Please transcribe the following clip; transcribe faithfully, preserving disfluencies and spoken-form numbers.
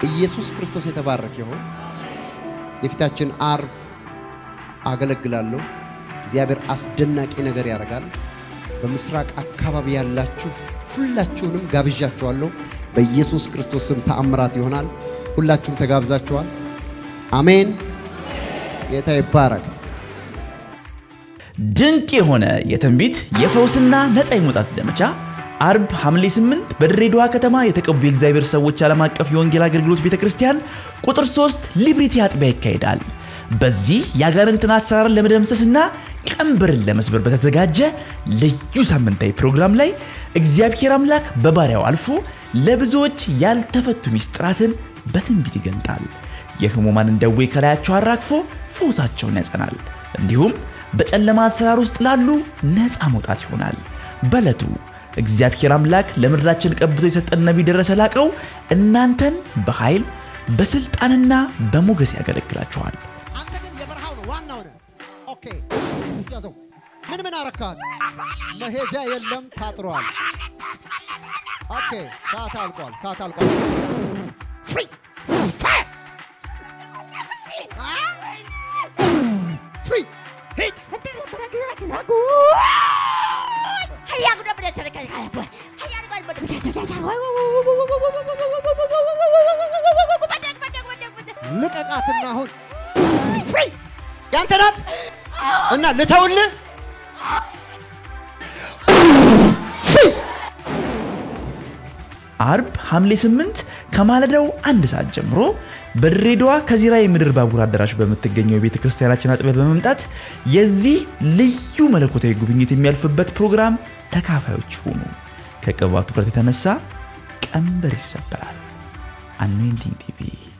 ኢየሱስ ክርስቶስ የተባረከ ይሁን የፊታችን አርብ አገለግላለሁ እግዚአብሔር አስደናቂ ነገር ያደርጋል በምስራቅ አካባቢ ያላችሁ ሁላችሁንም ጋብዣችኋለሁ በኢየሱስ ክርስቶስ ስም ተአምራት ይሆናል ሁላችሁም ተጋብዛችኋል አሜን ጌታ ይባረክ ድንቅ የሆነ የትንቢት የፈውስና ነፃ የመውጣት ዘመቻ አርብ ሐምሌ ስምንት በድሬዳዋ ከተማ የተቀቡ የእግዚአብሔር ሰዎች ዓለም አቀፍ የወንጌል አገልግሎት ቤተክርስቲያን ቁጥር ሶስት ሊብሪቲ አጥቢያ ይካሄዳል በዚህ ያጋንንትን አሰራር ለመደምሰስና ቀንበርን ለመስበር በተዘጋጀ ልዩ ሳምንታዊ ፕሮግራም ላይ እግዚአብሔር አምላክ በባሪያው አልፎ ለብዙዎች ያልተፈቱ ሚስጥራትን በትንቢት ይገልጣል የህሙማንን ደዌ ከላያቸው አራግፎ ፈውሳቸውን ያጸናል እንዲሁም በጨለማ አሰራር ውስጥ ላሉ ነፃ መውጣት ይሆናል በለቱ እግዚአብሔር አምላክ ለምድራችን ቀብቶ የሰጠን ነብይ ደረሰ ላቀው እናንተን በኃይል በስልጣንና በሞገስ ያገለግላችኋል አንተ ግን የበረሃው ዋናው ነህ ኦኬ ያዘው ምን ምን አረካት መሄጃ የለም ታጥሯል ኦኬ ሰዓት አልቋል ሰዓት አልቋል ፍሪ ፍሪ ሂድ هيا قد بدأت تركني على بوي هيا قد بدأت لقاقاتنا هون فري يا انت نات እና ልተውል ፍሪ አርብ ሐምሌ ስምንት ከማለዳው አንድ ሰዓት ጀምሮ በድሬዳዋ ከዚራ የምድር ባቡር አዳራሽ በመተገኘው ቤተክርስቲያናችን አጥቢያ በመምጣት የዚህ ልዩ መለኮታዊ ጉብኝት የሚያልፍበት ፕሮግራም ተካፋዮች ሆኑ ከቅባቱ ፍረት የተነሳ ቀንበር ይሰበራል አኖይንቲንግ ቲቪ